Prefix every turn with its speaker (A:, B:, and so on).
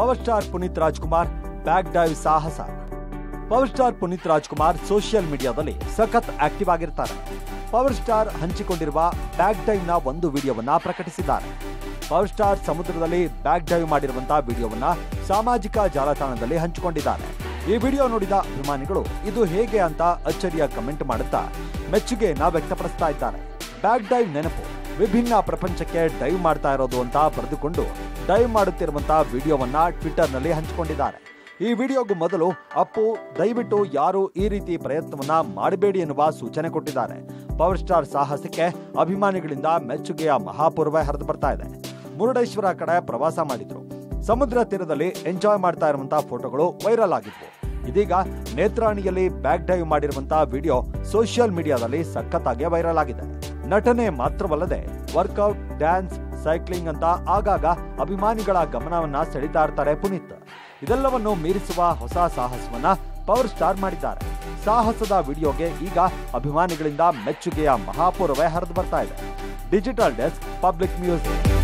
A: Power star Puneeth Rajkumar back dive ಸಾಹಸ. Power star Puneeth Rajkumar social ಮೀಡಿಯಾದಲ್ಲಿ ಸಖತ್ ಆಕ್ಟಿವ್ ಆಗಿರ್ತಾರೆ. ಪವರ್ ಸ್ಟಾರ್ ಹಂಚಿಕೊಂಡಿರುವ ಬ್ಯಾಕ್ ಡೈವ್ ನ ಒಂದು ವಿಡಿಯೋವನ್ನ ಪ್ರಕಟಿಸಿದ್ದಾರೆ. ಪವರ್ ಸ್ಟಾರ್ ಸಮುದ್ರದಲ್ಲಿ ಬ್ಯಾಕ್ ಡೈವ್ ಮಾಡಿರುವಂತಹ ವಿಡಿಯೋವನ್ನ ಸಾಮಾಜಿಕ ಜಾಲತಾಣದಲ್ಲಿ ಹಂಚಿಕೊಂಡಿದ್ದಾರೆ. ಈ ವಿಡಿಯೋ ನೋಡಿದ ಅಭಿಮಾನಿಗಳು ಇದು ಹೇಗೆ ಅಂತ ಅಚ್ಚರಿಯ ಕಮೆಂಟ್ ಮಾಡುತ್ತಾ ಮೆಚ್ಚುಗೆಯನ್ನ ವ್ಯಕ್ತಪಡಿಸ್ತಾ ಇದ್ದಾರೆ. ಬ್ಯಾಕ್ ಡೈವ್ ನೆನಪು, ವಿಭಿನ್ನ ಪ್ರಪಂಚಕ್ಕೆ ಡೈವ್ ಮಾಡ್ತಾ ಇರೋದು ಅಂತ ಬರೆದುಕೊಂಡು ಡೈವ್ ಮಾಡುತ್ತಿರುವಂತಹ ವಿಡಿಯೋವನ್ನ ಟ್ವಿಟರ್ ನಲ್ಲಿ ಹಂಚಿಕೊಂಡಿದ್ದಾರೆ. ಈ ವಿಡಿಯೋಗೂ ಮೊದಲು ಅಪ್ಪು ದಯವಿಟ್ಟು ಯಾರು ಈ ರೀತಿ ಪ್ರಯತ್ನವನ್ನ ಮಾಡಬೇಡಿ ಎನ್ನುವ ಸೂಚನೆ ಕೊಟ್ಟಿದ್ದಾರೆ. ಪವರ್ ಸ್ಟಾರ್ ಸಾಹಸಕ್ಕೆ ಅಭಿಮಾನಿಗಳಿಂದ ಮೆಚ್ಚುಗೆಯ ಮಹಾಪೂರ್ವ ಹರಿದು ಬರ್ತಾ ಇದೆ. ಮುರುಡೇಶ್ವರ ಕಡೆ ಪ್ರವಾಸ ಮಾಡಿದ್ರು. ಸಮುದ್ರ ತೀರದಲ್ಲಿ ಎಂಜಾಯ್ ಮಾಡ್ತಾ ಇರುವಂತಹ ಫೋಟೋಗಳು ವೈರಲ್ ಆಗಿದ್ವು. ಇದೀಗ ನೇತ್ರಾಣಿಯಲ್ಲಿ ಬ್ಯಾಕ್ ಡೈವ್ ಮಾಡಿರುವಂತಹ ವಿಡಿಯೋ ಸೋಷಿಯಲ್ ಮೀಡಿಯಾದಲ್ಲಿ ಸಖತ್ತಾಗಿ ವೈರಲ್ ಆಗಿದೆ. ನಟನೆ ಮಾತ್ರವಲ್ಲದೆ ವರ್ಕೌಟ್, ಡ್ಯಾನ್ಸ್, ಸೈಕ್ಲಿಂಗ್ ಅಂತ ಆಗಾಗ ಅಭಿಮಾನಿಗಳ ಗಮನವನ್ನ ಸೆಳೀತಾ ಇರ್ತಾರೆ ಪುನೀತ್. ಇದೆಲ್ಲವನ್ನು ಮೀರಿಸುವ ಹೊಸ ಸಾಹಸವನ್ನ ಪವರ್ ಸ್ಟಾರ್ ಮಾಡಿದ್ದಾರೆ. ಸಾಹಸದ ವಿಡಿಯೋಗೆ ಈಗ ಅಭಿಮಾನಿಗಳಿಂದ ಮೆಚ್ಚುಗೆಯ ಮಹಾಪೂರ್ವ ಹರಿದು ಬರ್ತಾ ಇದೆ. Digital desk, public music.